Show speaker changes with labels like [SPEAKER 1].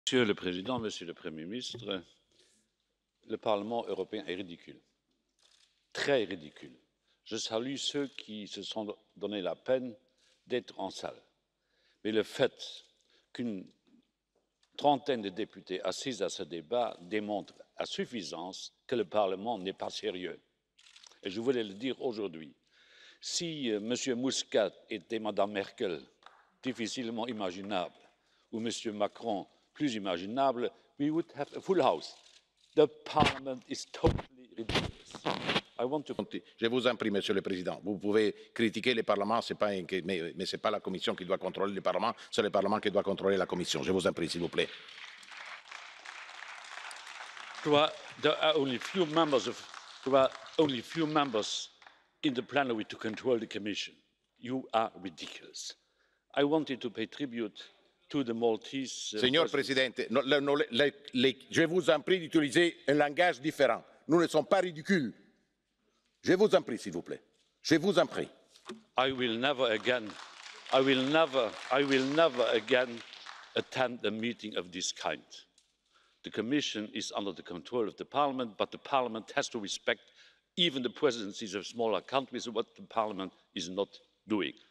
[SPEAKER 1] Monsieur le Président, Monsieur le Premier ministre, le Parlement européen est ridicule, très ridicule. Je salue ceux qui se sont donné la peine d'être en salle. Mais le fait qu'une trentaine de députés assisent à ce débat démontre à suffisance que le Parlement n'est pas sérieux. Et je voulais le dire aujourd'hui. Si M. Muscat était Mme Merkel, difficilement imaginable, ou M. Macron, plus imaginable, we would have a full house. The Parliament is totally ridiculous.
[SPEAKER 2] Je vous en prie, Monsieur le Président. Vous pouvez critiquer le Parlement, mais ce n'est pas la Commission qui doit contrôler le Parlement, c'est le Parlement qui doit contrôler la Commission. Je vous en prie, s'il vous plaît.
[SPEAKER 1] There are only few members in the plenary to control the Commission. You are ridiculous. I wanted to pay tribute to the Maltese.
[SPEAKER 2] Signor Presidente, je vous en prie d'utiliser un langage différent. Nous ne sommes pas ridicules. Je vous en prie, s'il vous plaît. Je vous en prie.
[SPEAKER 1] I will never again attend a meeting of this kind. The Commission is under the control of the Parliament, but the Parliament has to respect even the presidencies of smaller countries, what the Parliament is not doing.